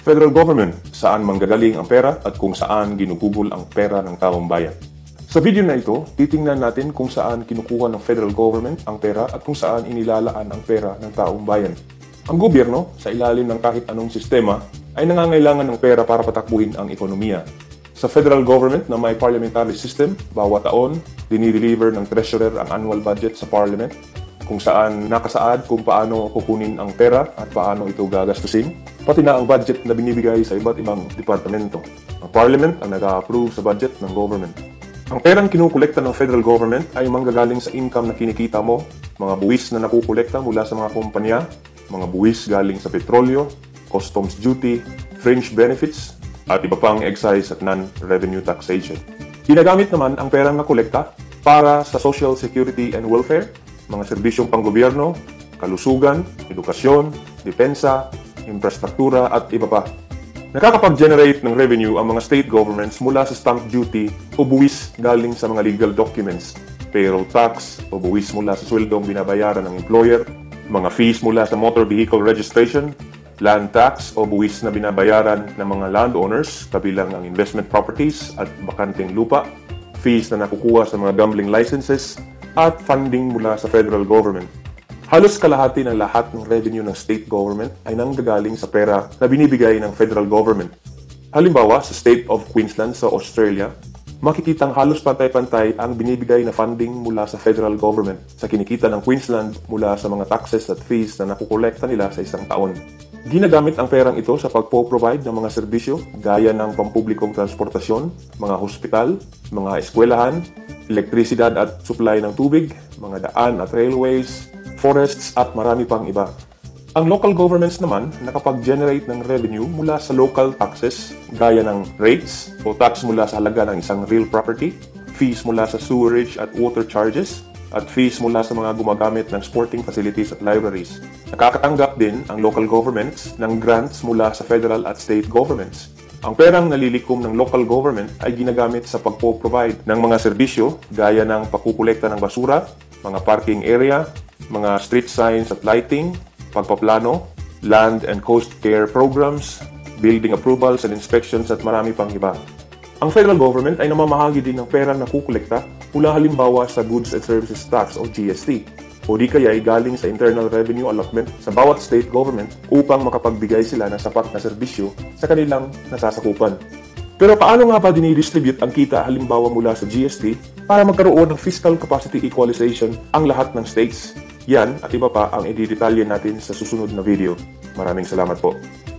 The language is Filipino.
Federal government, saan manggagaling ang pera at kung saan ginugugol ang pera ng taong bayan. Sa video na ito, titingnan natin kung saan kinukuha ng federal government ang pera at kung saan inilalaan ang pera ng taong bayan. Ang gobyerno, sa ilalim ng kahit anong sistema, ay nangangailangan ng pera para patakbuhin ang ekonomiya. Sa federal government na may parliamentary system, bawat taon, dinideliver ng treasurer ang annual budget sa parliament, kung saan nakasaad kung paano kukunin ang pera at paano ito gagastusin, pati na ang budget na binibigay sa iba't ibang departamento. Ang parliament ang nag-a-approve sa budget ng government. Ang perang kinukolekta ng federal government ay manggagaling sa income na kinikita mo, mga buwis na nakukolekta mula sa mga kumpanya, mga buwis galing sa petrolyo, customs duty, fringe benefits, at iba pang excise at non-revenue taxation. Ginagamit naman ang perang nakolekta para sa social security and welfare, mga serbisyong panggobyerno, kalusugan, edukasyon, depensa, infrastruktura at iba pa. Nakakapag-generate ng revenue ang mga state governments mula sa stamp duty o buwis galing sa mga legal documents, payroll tax o buwis mula sa sweldong binabayaran ng employer, mga fees mula sa motor vehicle registration, land tax o buwis na binabayaran ng mga landowners kabilang ang investment properties at bakanteng lupa, fees na nakukuha sa mga gambling licenses, at funding mula sa federal government. Halos kalahati ng lahat ng revenue ng state government ay nanggagaling sa pera na binibigay ng federal government. Halimbawa, sa State of Queensland sa Australia, makikitang halos pantay-pantay ang binibigay na funding mula sa federal government sa kinikita ng Queensland mula sa mga taxes at fees na nakukolekta nila sa isang taon. Ginagamit ang perang ito sa pagpo-provide ng mga serbisyo gaya ng pampublikong transportasyon, mga hospital, mga eskwelahan, elektrisidad at supply ng tubig, mga daan at railways, forests at marami pang iba. Ang local governments naman nakapag-generate ng revenue mula sa local taxes gaya ng rates o tax mula sa halaga ng isang real property, fees mula sa sewerage at water charges, at fees mula sa mga gumagamit ng sporting facilities at libraries. Nakakatanggap din ang local governments ng grants mula sa federal at state governments. Ang perang nalilikom ng local government ay ginagamit sa pagpo-provide ng mga serbisyo gaya ng pakukolekta ng basura, mga parking area, mga street signs at lighting, pagpaplano, land and coast care programs, building approvals and inspections at marami pang iba. Ang federal government ay namamahagi din ng perang nakukolekta mula halimbawa sa Goods and Services Tax o GST o di kaya ay galing sa Internal Revenue Allotment sa bawat state government upang makapagbigay sila ng sapat na serbisyo sa kanilang nasasakupan. Pero paano nga ba dinidistribute ang kita halimbawa mula sa GST para magkaroon ng fiscal capacity equalization ang lahat ng states? Yan at iba pa ang i-detalye natin sa susunod na video. Maraming salamat po.